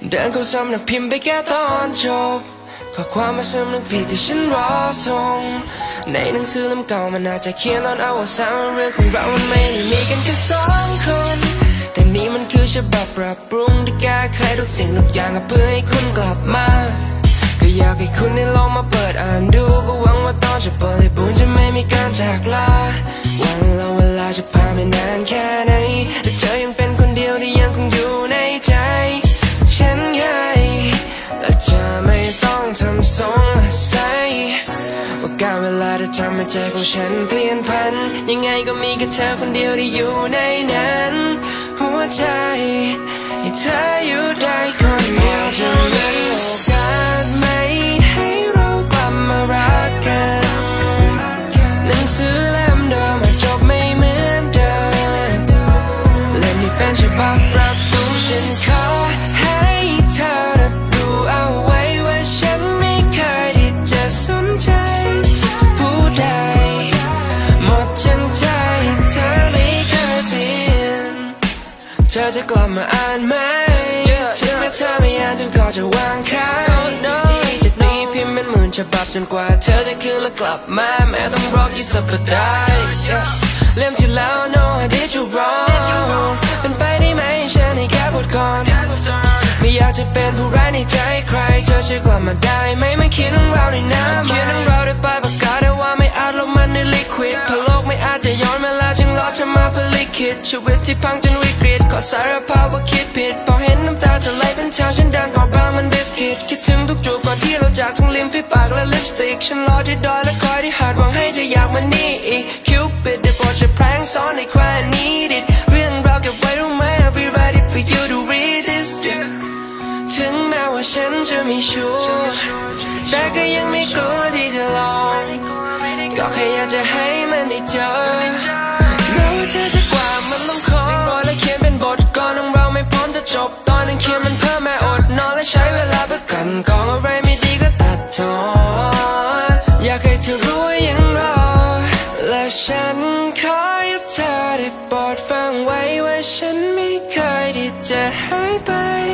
เดินเข้าสำนักพิมพ์ไปแค่ตอนจบข้อความมาสำนึกผิดที่ฉันรอส่งในหนังสือเล่มเก่ามันอาจจะเขียนตอนอวสานเรื่องของเรามันไม่ได้มีกันแค่สองคนแต่นี่มันคือฉบับปรับปรุงที่แก้ไขทุกสิ่งทุกอย่างเพื่อให้คุณกลับมาก็อยากให้คุณได้ลองมาเปิดอ่านดูก็หวังว่าตอนจะบริบูรณ์จะไม่มีการจากลาวันและเวลาจะผ่านไปนานแค่ไหนแต่เธอยังเป็นคนเดียวที่ยังคงอยู่ในใจฉันไงและเธอไม่ต้องทำสงสัยว่าการเวลาจะทำให้ใจของฉันเปลี่ยนพันยังไงก็มีแค่เธอคนเดียวที่อยู่ในนั้นหัวใจให้เธออยู่ได้คนเดียวจะมีโอกาสไหมให้เรากลับมารักกันหนังสือเล่มเดิมอาจจบไม่เหมือนเดิมเล่มนี้เป็นฉบับปรับปรุงฉันขอให้เธอรับรู้เอาไว้ว่าฉันไม่เคยที่จะสนใจผู้ใดหมดจังใจเธอไม่เคยเปลี่ยนเธอจะกลับมาอ่านไหมถึงแม้เธอไม่อ่านฉันก็จะวางข้างจะตีพิมพ์เป็นหมื่นฉบับจนกว่าเธอจะคืนและกลับมาแม้ต้องรอกี่สัปดาห์เล่มที่แล้ว no I did you wrong เป็นไปได้ไหมฉันให้แค่พูดก่อนไม่อยากจะเป็นผู้ร้ายในใจใครเธอช่วยกลับมาได้ไหมไม่เขียนเรื่องราวในน้ำเขียนเรื่องราวด้วยปลายปากกาแต่ว่าไม่อาจลงมันในลิควิดเพราะโลกไม่อาจจะย้อนเวลาจึงรอเธอมาผลิตคิดชีวิตที่พังจนวิกฤตขอสารภาพว่าคิดผิดพอเห็นน้ำตาจะไหลเป็นทางฉันดันก่อนบางมันบิสกิตคิดถึงทุกจูบก่อนที่เราจากทั้งลิ้มฝีปากและลิปสติกฉันรอที่ดอยและคอยที่หาดหวังให้เธออยากมานี่อีกคิวปิดได้โปรดช่วยแพร่งซ้อนในใครนี้ดิเรื่องราวเก็บไว้รู้ไหม I'll be ready for you to read this ถึงแม้ว่าฉันจะไม่ชัวร์แต่ก็ยังไม่กลัวที่จะลองก็แค่อยากจะให้มันได้เจอแม้ว่าเธอจะกว่ามันต้องขอรอและเขียนเป็นบทก่อนของเราไม่พร้อมจะจบตอนนึงเขียนมันเพิ่มแม่อดนอนและใช้เวลาเพื่อกันกองอะไรไม่ดีก็ตัดทอนอยากให้เธอรู้ยังรอและฉันขอให้เธอได้โปรดฟังไว้ว่าฉันไม่เคยที่จะหายไป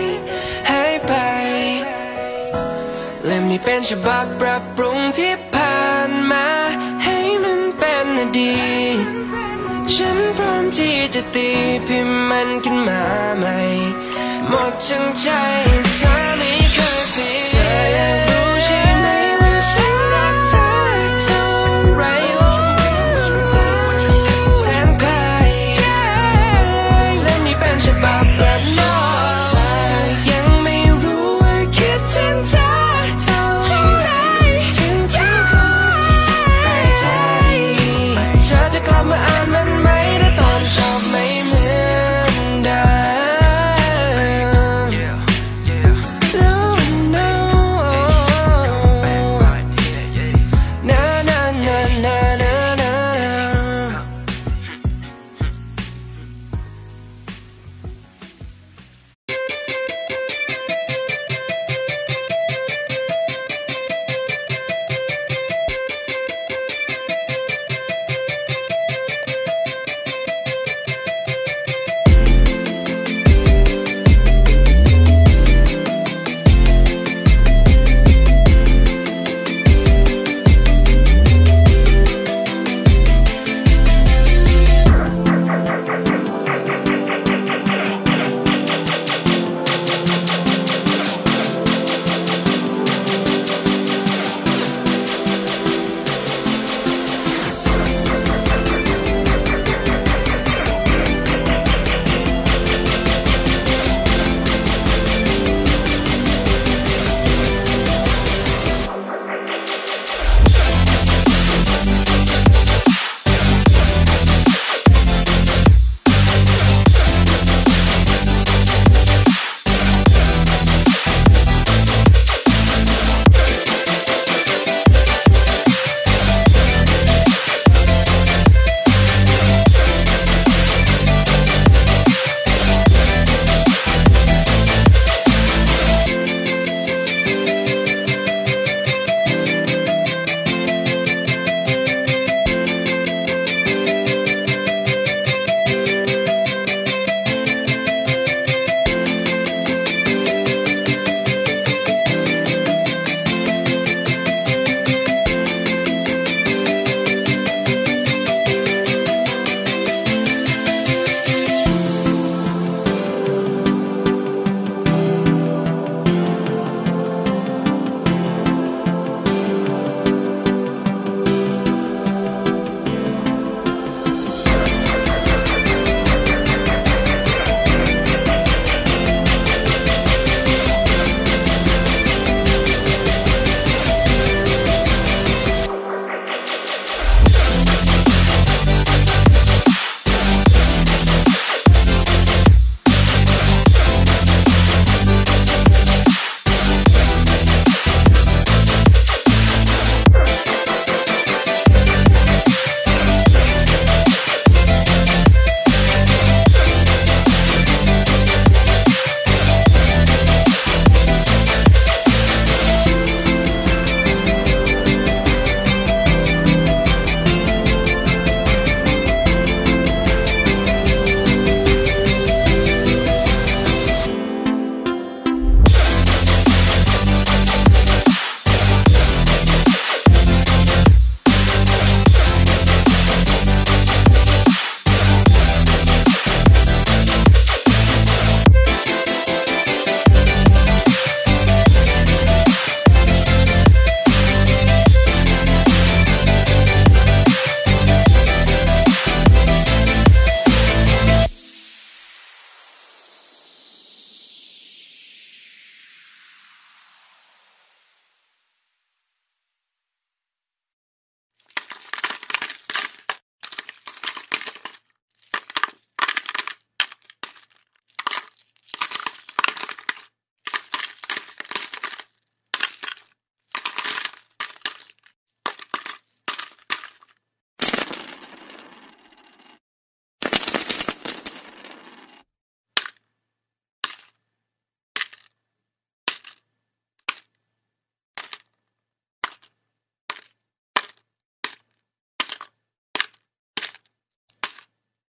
เล่มนี้เป็นฉบับปรับปรุงที่ผ่านมาให้มันเป็นอดีตฉันพร้อมที่จะตีพิมพ์มันขึ้นมาใหม่หมดทั้งใจเธอไม่เคยเปลี่ยน